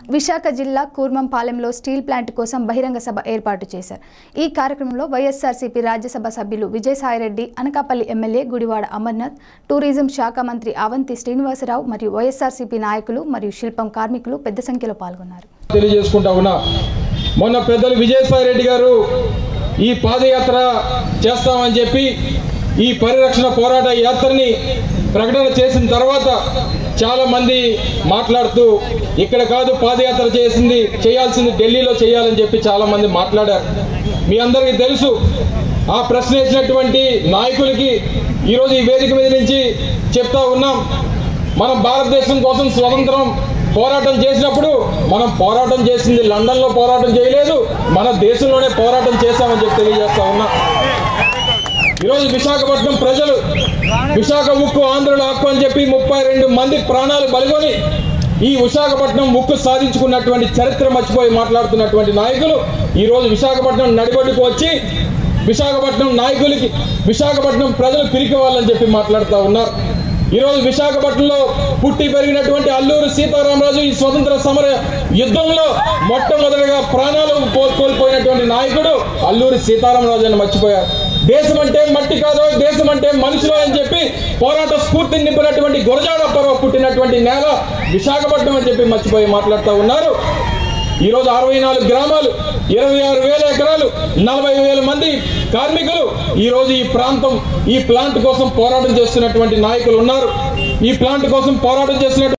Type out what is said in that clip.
విశాఖ జిల్లా కూర్మంపాలెంలో steel plant కోసం బహిరంగ సభ ఏర్పాటు చేశారు। ఈ కార్యక్రమంలో వైఎస్ఆర్సీపీ రాజ్యసభ సభ్యులు విజయసాయిరెడ్డి, అనకాపల్లి ఎమ్మెల్యే గుడివాడ అమర్నాథ్, టూరిజం శాఖ మంత్రి అవంతి శ్రీనివాసరావు మరియు వైఎస్ఆర్సీపీ నాయకులు మరియు శిల్పం కార్మికులు పెద్ద సంఖ్యలో పాల్గొన్నారు। మొన్న పెద్దలు విజయసాయిరెడ్డి గారు ఈ పాదయాత్ర చేస్తామని చెప్పి ఈ పరిరక్షణ పోరాట యాత్రని ప్రకటన చేసిన తర్వాత చాలా మంది మాట్లాడుతూ ఇక్కడ కాదు పాదయాత్ర చేయాల్సింది ఢిల్లీలో చేయాలని చెప్పి చాలా మంది మాట్లాడారు। మీ అందరికీ తెలుసు, ఆ ప్రశ్న వేసినటువంటి నాయకులకి ఈరోజు ఈ వేదిక మీద నుంచి చెప్తా ఉన్నాం, మనం భారతదేశం కోసం స్వతంత్రం పోరాటం చేసినప్పుడు మనం పోరాటం చేసింది లండన్లో పోరాటం చేయలేదు, మన దేశంలోనే పోరాటం చేశామని చెప్పి తెలియజేస్తా ఉన్నా। ఈరోజు విశాఖపట్నం ప్రజలు విశాఖ ఉక్కు ఆంధ్రుల హక్కు అని చెప్పి 32 మంది ప్రాణాలు బలిగొని ఈ విశాఖపట్నం ఉక్కు సాధించుకున్నటువంటి చరిత్ర మర్చిపోయి మాట్లాడుతున్నటువంటి నాయకులు ఈరోజు విశాఖపట్నం నడిబొడ్డుకు వచ్చి విశాఖపట్నం నాయకులకి విశాఖపట్నం ప్రజలు పిరికివాళ్ళని చెప్పి మాట్లాడుతూ ఉన్నారు। ఈరోజు విశాఖపట్నంలో పుట్టి పెరిగినటువంటి అల్లూరి సీతారామరాజు ఈ స్వతంత్ర సమర యుద్ధంలో మొట్టమొదటిగా ప్రాణాలు కోల్పోయినటువంటి నాయకుడు అల్లూరి సీతారామరాజు అని మర్చిపోయారు। దేశం అంటే మట్టి కాదో, దేశం అంటే మనుషులు అని చెప్పి పోరాట స్ఫూర్తిని నింపినటువంటి గురజాడ పర్వ పుట్టినటువంటి నేల విశాఖపట్నం అని చెప్పి మర్చిపోయి మాట్లాడుతూ ఉన్నారు। ఈరోజు 64 గ్రామాలు, 26,000 ఎకరాలు, 40,000 మంది కార్మికులు ఈరోజు ఈ ప్లాంట్ కోసం పోరాటం చేస్తున్నటువంటి నాయకులు ఉన్నారు। ఈ ప్లాంట్ కోసం పోరాటం చేస్తున్న